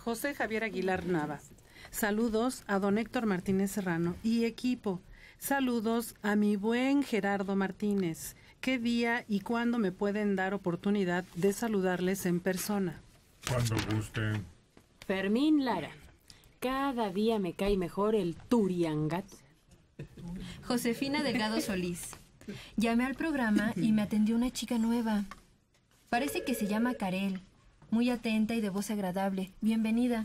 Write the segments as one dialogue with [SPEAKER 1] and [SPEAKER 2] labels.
[SPEAKER 1] José Javier Aguilar Nava. Saludos a don Héctor Martínez Serrano y equipo. Saludos a mi buen Gerardo Martínez. ¿Qué día y cuándo me pueden dar oportunidad de saludarles en persona?
[SPEAKER 2] Cuando gusten.
[SPEAKER 3] Fermín Lara. Cada día me cae mejor el Turiangato.
[SPEAKER 4] Josefina Delgado Solís. Llamé al programa y me atendió una chica nueva. Parece que se llama Karel. Muy atenta y de voz agradable. Bienvenida.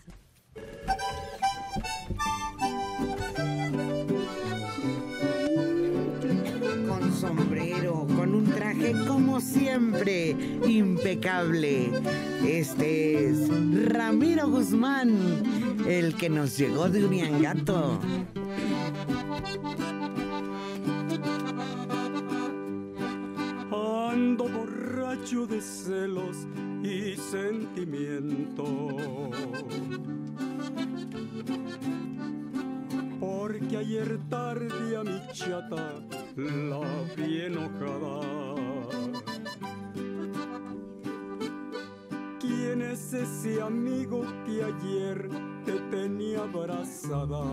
[SPEAKER 5] Con sombrero, con un traje como siempre, impecable. Este es Ramiro Guzmán, el que nos llegó de Uriangato.
[SPEAKER 6] Ando borracho de celos y sentimiento, porque ayer tarde a mi chata la vi enojada. ¿Quién es ese amigo que ayer te tenía abrazada?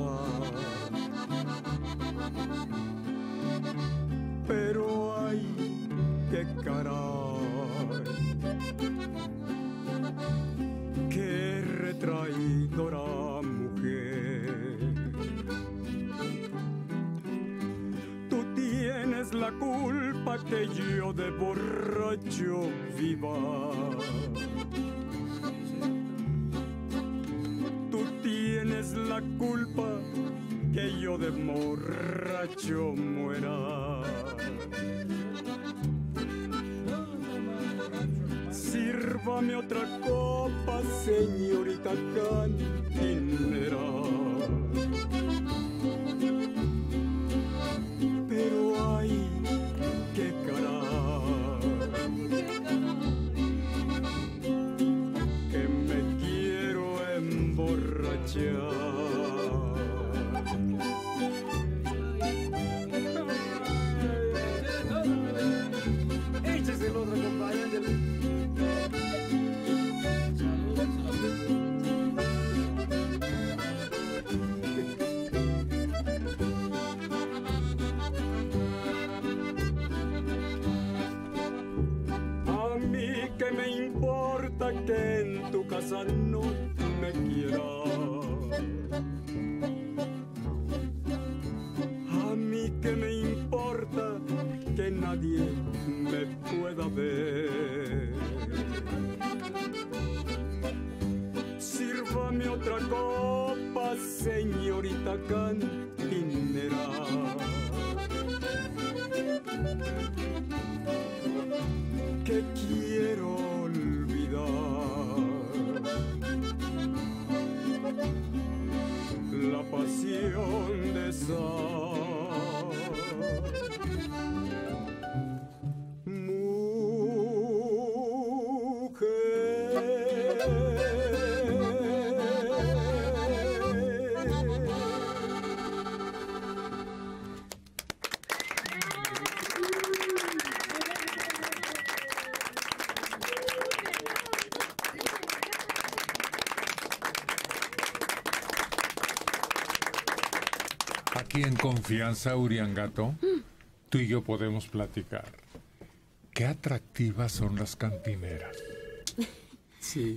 [SPEAKER 6] Pero ay, qué caray, qué retraidora mujer. Tú tienes la culpa que yo de borracho viva. Tú tienes la culpa que yo de borracho muera. Sírvame otra copa, señorita cantinera. Pero ay, qué caray, que me quiero emborrachar. Échese el otro, compañero. ¿Qué me importa que en tu casa no me quieras? A mí qué me importa que nadie me pueda ver. Sírvame otra copa, señorita cantinera. Que quiero olvidar la pasión de esa
[SPEAKER 2] Aquí en Confianza, Uriangato, tú y yo podemos platicar. Qué atractivas son las cantineras.
[SPEAKER 6] Sí.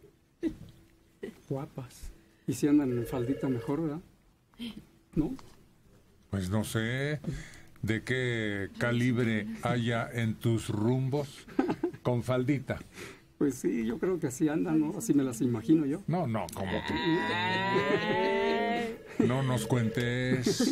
[SPEAKER 6] Guapas. Y si andan en faldita mejor, ¿verdad? ¿No?
[SPEAKER 2] Pues no sé de qué calibre haya en tus rumbos con faldita.
[SPEAKER 6] Pues sí, yo creo que así andan, ¿no? Así me las imagino yo.
[SPEAKER 2] No, como que... No nos cuentes.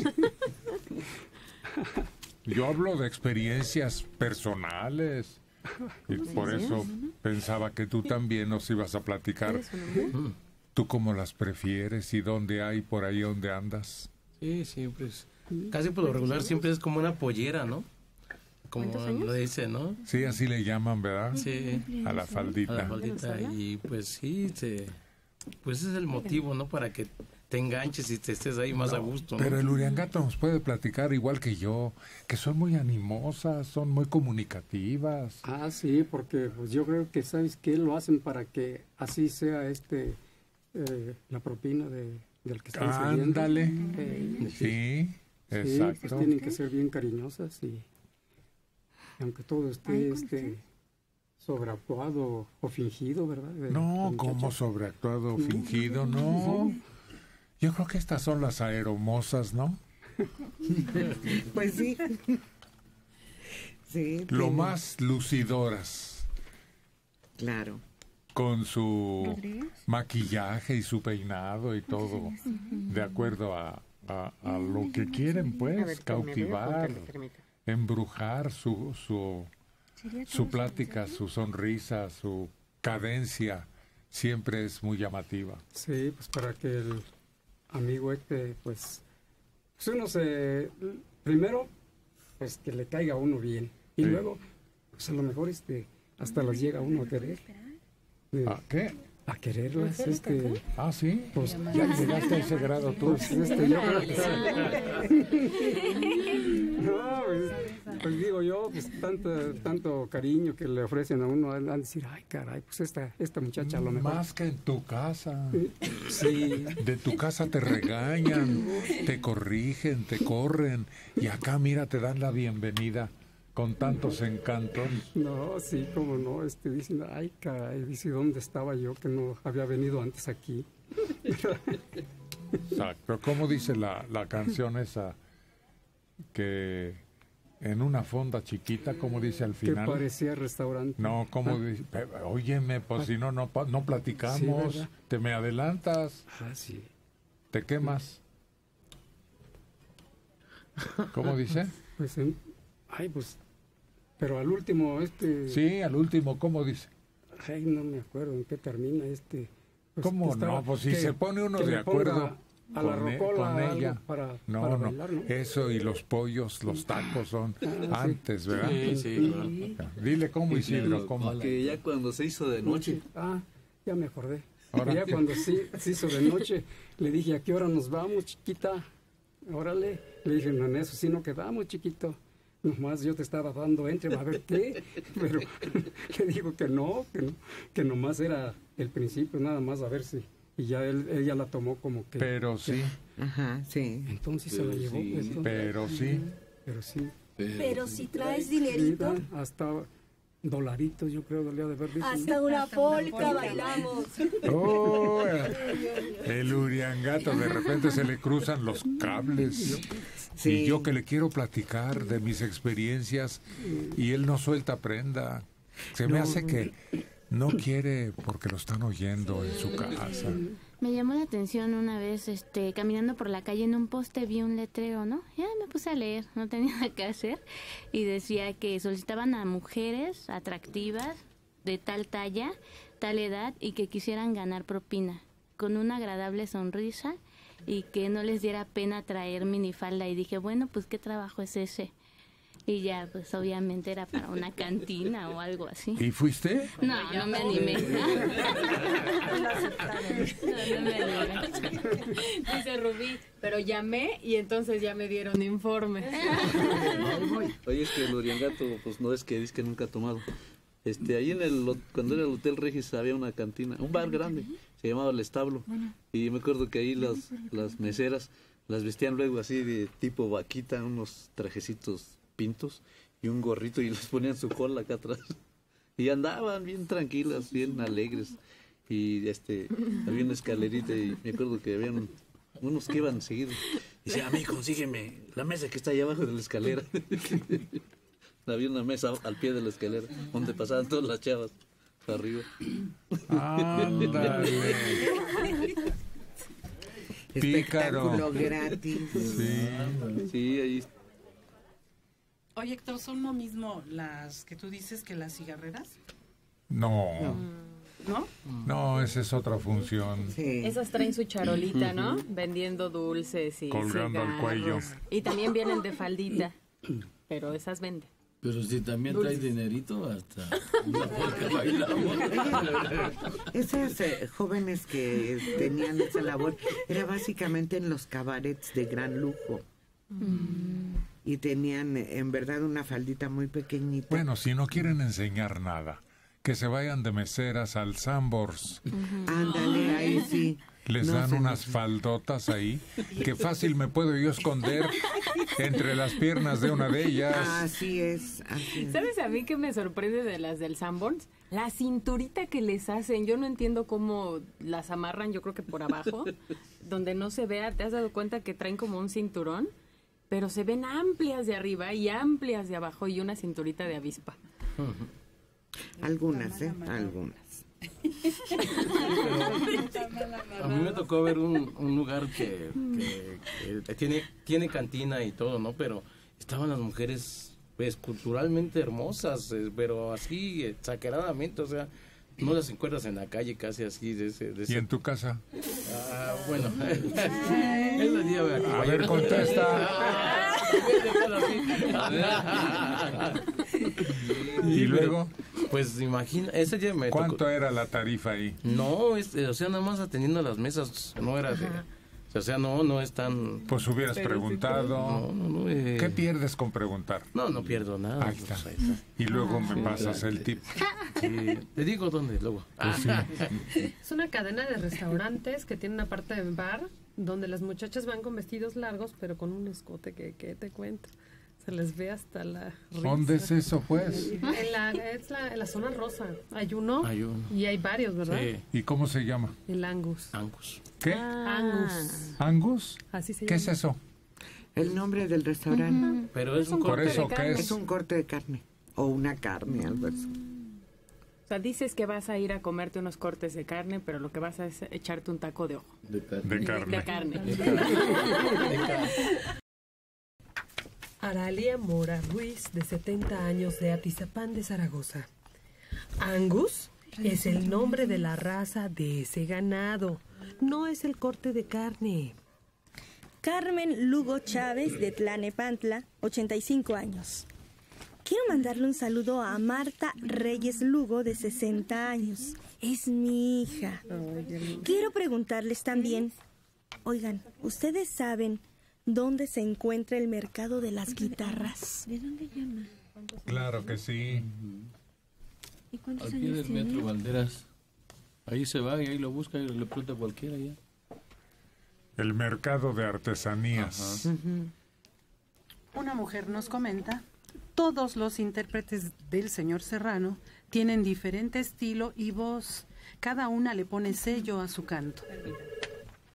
[SPEAKER 2] Yo hablo de experiencias personales. Y por eso pensaba que tú también nos ibas a platicar. ¿Tú cómo las prefieres y dónde hay por ahí donde andas?
[SPEAKER 7] Sí, siempre es... Casi por lo regular siempre es como una pollera, ¿no? Como lo dice, ¿no?
[SPEAKER 2] Sí, así le llaman, ¿verdad?
[SPEAKER 7] Sí.
[SPEAKER 2] A la faldita.
[SPEAKER 7] A la faldita. Y pues sí, pues ese es el motivo, ¿no? Para que te enganches y te estés ahí más a gusto, ¿no?
[SPEAKER 2] Pero el Uriangato nos puede platicar igual que yo, que son muy animosas, son muy comunicativas.
[SPEAKER 6] Ah, sí, porque pues yo creo que, ¿sabes qué? Lo hacen para que así sea
[SPEAKER 8] la propina del que están sirviendo.
[SPEAKER 2] Ándale. Sí, exacto.
[SPEAKER 8] Pues tienen que ser bien cariñosas y aunque todo esté sobreactuado o fingido, ¿verdad?
[SPEAKER 2] No, ¿cómo sobreactuado o fingido? No. Yo creo que estas son las aeromosas, ¿no?
[SPEAKER 5] Pues sí. Sí.
[SPEAKER 2] Lo más lucidoras.
[SPEAKER 5] Claro.
[SPEAKER 2] Con su maquillaje y su peinado y todo, de acuerdo a lo que quieren, pues, cautivar, embrujar su plática, su sonrisa, su cadencia, siempre es muy llamativa.
[SPEAKER 8] Sí, pues para que el amigo pues uno primero, pues que le caiga a uno bien, y luego, pues a lo mejor hasta las llega uno a querer.
[SPEAKER 2] ¿A qué?
[SPEAKER 8] A quererlas,
[SPEAKER 2] Ah, ¿sí?
[SPEAKER 8] Pues
[SPEAKER 2] ya llegaste a ese grado tú.
[SPEAKER 8] Pues, pues digo yo, pues tanto cariño que le ofrecen a uno, van a decir, ay caray, pues esta muchacha a lo mejor.
[SPEAKER 2] Más que en tu casa.
[SPEAKER 8] Sí.
[SPEAKER 2] De tu casa te regañan, te corrigen, te corren, y acá mira, te dan la bienvenida con tantos encantos.
[SPEAKER 8] No, sí, cómo no, dicen, ay caray, dice, ¿dónde estaba yo que no había venido antes aquí?
[SPEAKER 2] Exacto, ¿cómo dice la canción esa? Que en una fonda chiquita, ¿cómo dice al final?
[SPEAKER 8] Que parecía restaurante.
[SPEAKER 2] No, ¿cómo dice? Óyeme, pues si no platicamos, sí, te me adelantas.
[SPEAKER 8] Sí.
[SPEAKER 2] ¿Te quemas? ¿Cómo dice?
[SPEAKER 8] Pues, pues, pero al último,
[SPEAKER 2] Sí, al último, ¿cómo dice?
[SPEAKER 8] Ay, no me acuerdo en qué termina
[SPEAKER 2] Pues, ¿cómo no? Pues si se pone uno de acuerdo
[SPEAKER 8] a la rocola
[SPEAKER 2] con ella.
[SPEAKER 8] Para
[SPEAKER 2] no,
[SPEAKER 8] bailar, ¿no?
[SPEAKER 2] Eso y los pollos, los tacos son antes, ¿verdad?
[SPEAKER 7] Sí.
[SPEAKER 2] Dile cómo, Isidro, cómo.
[SPEAKER 9] Que ya cuando se hizo de noche.
[SPEAKER 8] Ya me acordé.
[SPEAKER 2] ¿Ahora?
[SPEAKER 8] Ya cuando se hizo de noche, le dije, ¿a qué hora nos vamos, chiquita? Órale. Le dije, no, en eso sí no quedamos, chiquito. Nomás yo te estaba dando a ver qué, pero le digo que nomás era el principio, nada más a ver si, y ya ella la tomó como que...
[SPEAKER 2] Pero sí.
[SPEAKER 5] Ajá, sí.
[SPEAKER 8] Entonces se la llevó.
[SPEAKER 9] Sí.
[SPEAKER 8] Pues,
[SPEAKER 2] Pero sí.
[SPEAKER 10] Pero si traes dinerito.
[SPEAKER 8] Hasta dolaritos, yo creo, de haber dicho.
[SPEAKER 10] Hasta una polca bailamos.
[SPEAKER 2] Oh, el Uriangato, de repente se le cruzan los cables. Sí. Y yo que le quiero platicar de mis experiencias y él no suelta prenda. Se me hace que no quiere porque lo están oyendo en su casa.
[SPEAKER 11] Me llamó la atención una vez, caminando por la calle en un poste vi un letrero, ¿no? Ya me puse a leer, no tenía nada que hacer, y decía que solicitaban a mujeres atractivas de tal talla, tal edad y que quisieran ganar propina, con una agradable sonrisa y que no les diera pena traer minifalda. Y dije, bueno, pues ¿qué trabajo es ese? Y ya, pues obviamente era para una cantina o algo así.
[SPEAKER 2] ¿Y fuiste?
[SPEAKER 11] No me animé. No me animé.
[SPEAKER 3] Dice Rubí, pero llamé y entonces ya me dieron informe.
[SPEAKER 9] Oye, es que el Uriangato, pues no es que dice que nunca ha tomado. Ahí cuando era el Hotel Regis había una cantina, un bar grande, se llamaba El Establo. Y me acuerdo que ahí las meseras las vestían luego así de tipo vaquita, unos trajecitos pintos y un gorrito, y les ponían su cola acá atrás y andaban bien tranquilas, bien alegres, y había una escalerita y me acuerdo que habían unos que iban seguido y decían, a mí consígueme la mesa que está ahí abajo de la escalera. Había una mesa al pie de la escalera donde pasaban todas las chavas para arriba.
[SPEAKER 2] Ándale.
[SPEAKER 5] Espectáculo gratis.
[SPEAKER 9] Sí, ahí.
[SPEAKER 1] Oye, Héctor, ¿son lo mismo las que tú dices que las cigarreras?
[SPEAKER 2] No.
[SPEAKER 1] ¿No?
[SPEAKER 2] No, esa es otra función.
[SPEAKER 5] Sí.
[SPEAKER 3] Esas traen su charolita, ¿no? Vendiendo dulces y
[SPEAKER 2] colgando el cuello.
[SPEAKER 3] Y también vienen de faldita, pero esas venden.
[SPEAKER 7] Pero si también trae dinerito, hasta una polca bailamos.
[SPEAKER 5] Esas jóvenes que tenían esa labor era básicamente en los cabarets de gran lujo. Y tenían en verdad una faldita muy pequeñita.
[SPEAKER 2] Bueno, si no quieren enseñar nada, que se vayan de meseras al Sambors.
[SPEAKER 5] Ándale, ahí sí.
[SPEAKER 2] Les
[SPEAKER 5] No,
[SPEAKER 2] dan
[SPEAKER 5] señor.
[SPEAKER 2] unas faldotas ahí, que fácil me puedo yo esconder entre las piernas de una de ellas.
[SPEAKER 5] Así es, así es.
[SPEAKER 3] ¿Sabes a mí qué me sorprende de las del Sanborns? La cinturita que les hacen. Yo no entiendo cómo las amarran, yo creo que por abajo, donde no se vea. ¿Te has dado cuenta que traen como un cinturón? Pero se ven amplias de arriba y amplias de abajo y una cinturita de avispa.
[SPEAKER 5] Algunas, algunas.
[SPEAKER 7] A mí me tocó ver un lugar que tiene cantina y todo, ¿no? Pero estaban las mujeres, pues, culturalmente hermosas, pero así exageradamente, o sea, no las encuentras en la calle casi así de ese.
[SPEAKER 2] ¿Y en tu casa?
[SPEAKER 7] Bueno, es la día,
[SPEAKER 2] a ver, contesta. ¿Y luego?
[SPEAKER 7] Pues imagina, ese día me
[SPEAKER 2] ¿Cuánto
[SPEAKER 7] tocó.
[SPEAKER 2] era la tarifa ahí?
[SPEAKER 7] No, o sea, nada más atendiendo las mesas, no era de... O sea, no es tan...
[SPEAKER 2] Pues hubieras preguntado.
[SPEAKER 7] No,
[SPEAKER 2] ¿Qué pierdes con preguntar?
[SPEAKER 7] No pierdo nada.
[SPEAKER 2] Ahí está.
[SPEAKER 7] Pues, ahí está.
[SPEAKER 2] Y luego me pasas el tip.
[SPEAKER 7] Sí, te digo dónde, luego.
[SPEAKER 2] Pues sí.
[SPEAKER 12] Es una cadena de restaurantes que tiene una parte de bar donde las muchachas van con vestidos largos, pero con un escote que te cuento. Se les ve hasta la risa.
[SPEAKER 2] ¿Dónde es eso, pues?
[SPEAKER 12] En la zona rosa. Hay uno y hay varios, ¿verdad?
[SPEAKER 7] Sí.
[SPEAKER 2] ¿Y cómo se llama?
[SPEAKER 12] El Angus.
[SPEAKER 2] ¿Qué?
[SPEAKER 12] Angus.
[SPEAKER 2] ¿Angus?
[SPEAKER 12] Así se
[SPEAKER 2] ¿Qué
[SPEAKER 12] llama.
[SPEAKER 2] es eso?
[SPEAKER 5] El nombre del restaurante.
[SPEAKER 7] Pero es un
[SPEAKER 2] ¿Por
[SPEAKER 7] corte
[SPEAKER 2] eso
[SPEAKER 7] de
[SPEAKER 2] qué
[SPEAKER 7] carne.
[SPEAKER 2] es?
[SPEAKER 5] Es un corte de carne. O una carne, algo así.
[SPEAKER 3] O sea, dices que vas a ir a comerte unos cortes de carne, pero lo que vas a es echarte un taco de ojo.
[SPEAKER 2] De carne.
[SPEAKER 3] De carne.
[SPEAKER 12] Aralia Mora Ruiz, de 70 años, de Atizapán de Zaragoza. Angus es el nombre de la raza de ese ganado, no es el corte de carne.
[SPEAKER 10] Carmen Lugo Chávez, de Tlanepantla, 85 años. Quiero mandarle un saludo a Marta Reyes Lugo, de 60 años. Es mi hija. Quiero preguntarles también, oigan, ¿ustedes saben dónde se encuentra el mercado de las guitarras?
[SPEAKER 13] ¿De dónde llama?
[SPEAKER 2] Claro que sí.
[SPEAKER 13] ¿Y cuántos
[SPEAKER 14] Al pie
[SPEAKER 13] años
[SPEAKER 14] del
[SPEAKER 13] tiene?
[SPEAKER 14] metro Valderas. Ahí se va y ahí lo busca y le pregunta a cualquiera ya.
[SPEAKER 2] El mercado de artesanías.
[SPEAKER 1] Una mujer nos comenta, todos los intérpretes del señor Serrano tienen diferente estilo y voz. Cada una le pone sello a su canto.